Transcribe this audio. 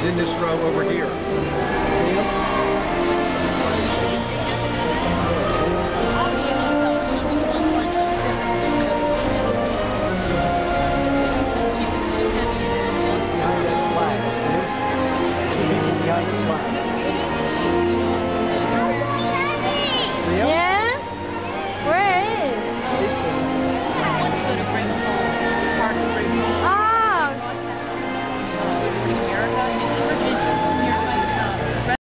in this row over here. See him? Behind the flag, see? Two people behind the flag.